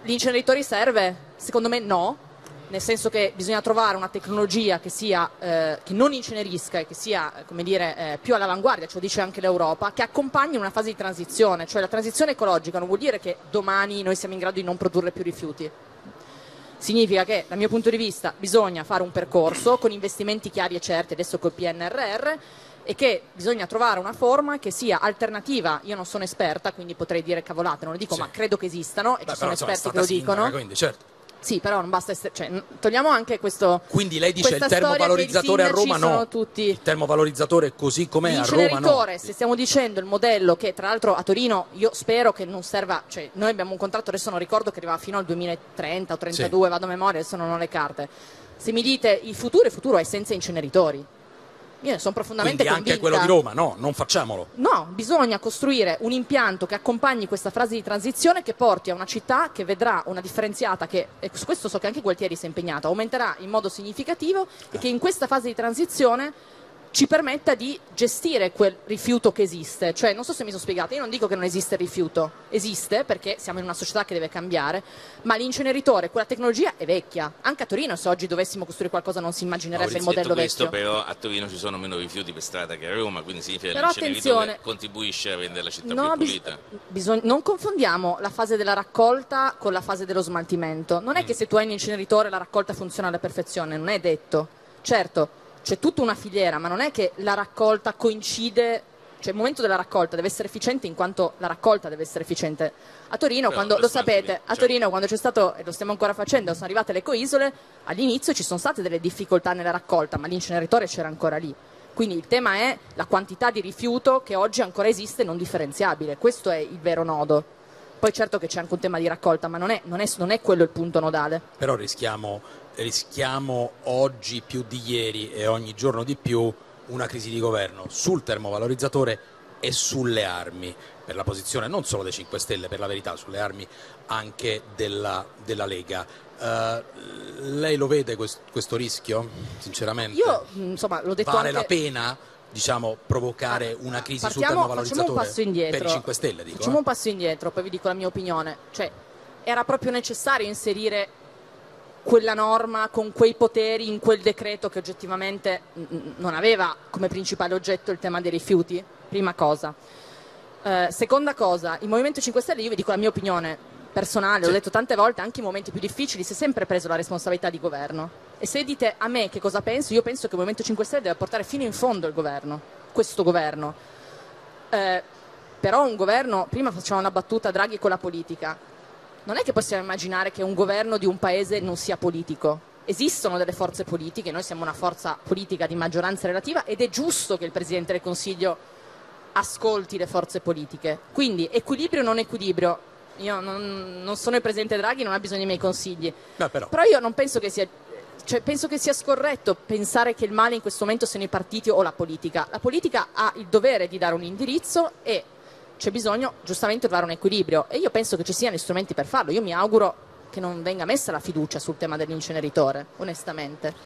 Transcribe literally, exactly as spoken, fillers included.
l'inceneritore serve? Secondo me no, nel senso che bisogna trovare una tecnologia che sia eh, che non incenerisca e che sia, come dire, eh, più all'avanguardia, ce lo dice anche l'Europa, che accompagni una fase di transizione, cioè la transizione ecologica non vuol dire che domani noi siamo in grado di non produrre più rifiuti. Significa che, dal mio punto di vista, bisogna fare un percorso con investimenti chiari e certi, adesso col P N R R, e che bisogna trovare una forma che sia alternativa. Io non sono esperta, quindi potrei dire cavolate, non lo dico, sì, ma credo che esistano e Beh, ci sono esperti che lo dicono. Sindaca, quindi, certo. Sì, però non basta essere, cioè, togliamo anche questo. Quindi lei dice il termovalorizzatore a Roma no. Tutti... Il termovalorizzatore così com'è a Roma no. L'inceneritore, se stiamo dicendo il modello che tra l'altro a Torino io spero che non serva, cioè noi abbiamo un contratto, adesso non ricordo, che arriva fino al duemilatrenta o trentadue, sì, vado a memoria, adesso non ho le carte. Se mi dite il futuro, il futuro è senza inceneritori. Io ne sono profondamente Quindi anche convinta. quello di Roma, no, non facciamolo. No, bisogna costruire un impianto che accompagni questa fase di transizione, che porti a una città che vedrà una differenziata, che, e su questo so che anche Gualtieri si è impegnato, aumenterà in modo significativo e che in questa fase di transizione ci permetta di gestire quel rifiuto che esiste. Cioè, non so se mi sono spiegata, io non dico che non esiste il rifiuto, esiste perché siamo in una società che deve cambiare, ma l'inceneritore, quella tecnologia è vecchia. Anche a Torino, se oggi dovessimo costruire qualcosa, non si immaginerebbe Maurizio, il modello questo, vecchio. Però a Torino ci sono meno rifiuti per strada che a Roma, quindi significa che però l'inceneritore attenzione, contribuisce a rendere la città no, più pulita. Bisog- non confondiamo la fase della raccolta con la fase dello smaltimento. Non è mm. che se tu hai un inceneritore la raccolta funziona alla perfezione, non è detto. Certo, c'è tutta una filiera, ma non è che la raccolta coincide, cioè il momento della raccolta deve essere efficiente in quanto la raccolta deve essere efficiente. A Torino, Però quando, lo sapete, a certo. Torino quando c'è stato, e lo stiamo ancora facendo, sono arrivate le ecoisole, all'inizio ci sono state delle difficoltà nella raccolta, ma l'inceneritore c'era ancora lì. Quindi il tema è la quantità di rifiuto che oggi ancora esiste non differenziabile, questo è il vero nodo. Poi certo che c'è anche un tema di raccolta, ma non è, non è, non è quello il punto nodale. Però rischiamo, rischiamo oggi più di ieri e ogni giorno di più una crisi di governo sul termovalorizzatore e sulle armi, per la posizione non solo dei cinque Stelle, per la verità, sulle armi anche della, della Lega. Uh, lei lo vede questo, questo rischio, sinceramente? Io, insomma, l'ho detto vale anche... la pena, diciamo, provocare una crisi Partiamo, sul termovalorizzatore? facciamo un passo indietro. Per i cinque Stelle, dico. Facciamo eh? un passo indietro, poi vi dico la mia opinione. Cioè, era proprio necessario inserire quella norma con quei poteri in quel decreto che oggettivamente non aveva come principale oggetto il tema dei rifiuti? Prima cosa. Eh, seconda cosa, il Movimento cinque Stelle, io vi dico la mia opinione personale, sì, l'ho detto tante volte, anche in momenti più difficili si è sempre preso la responsabilità di governo. E se dite a me che cosa penso, io penso che il Movimento cinque Stelle deve portare fino in fondo il governo, questo governo. Eh, però un governo, prima facevamo una battuta Draghi con la politica, non è che possiamo immaginare che un governo di un paese non sia politico. Esistono delle forze politiche, noi siamo una forza politica di maggioranza relativa ed è giusto che il Presidente del Consiglio ascolti le forze politiche. Quindi equilibrio o non equilibrio, io non, non sono il Presidente Draghi, non ha bisogno dei miei consigli. Beh, però. però io non penso che sia, cioè, penso che sia scorretto pensare che il male in questo momento siano i partiti o la politica. La politica ha il dovere di dare un indirizzo e c'è bisogno giustamente di trovare un equilibrio e io penso che ci siano gli strumenti per farlo. Io mi auguro che non venga messa la fiducia sul tema dell'inceneritore, onestamente.